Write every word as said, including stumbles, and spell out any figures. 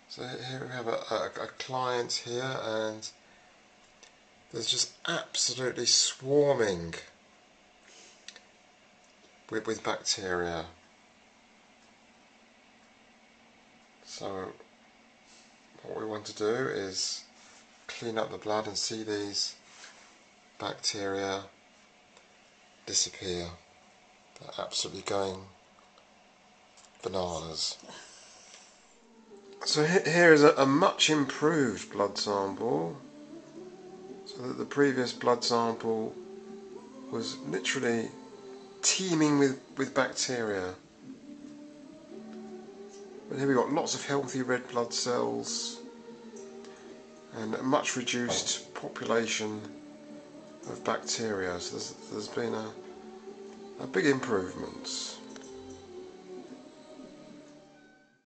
So here we have a, a, a client here, and there's just absolutely swarming with, with bacteria. So what we want to do is clean up the blood and see these bacteria disappear. They're absolutely going bananas. So here is a, a much improved blood sample. So that the previous blood sample was literally teeming with, with bacteria. But here we've got lots of healthy red blood cells and a much reduced population of bacteria. So there's, there's been a, a big improvement.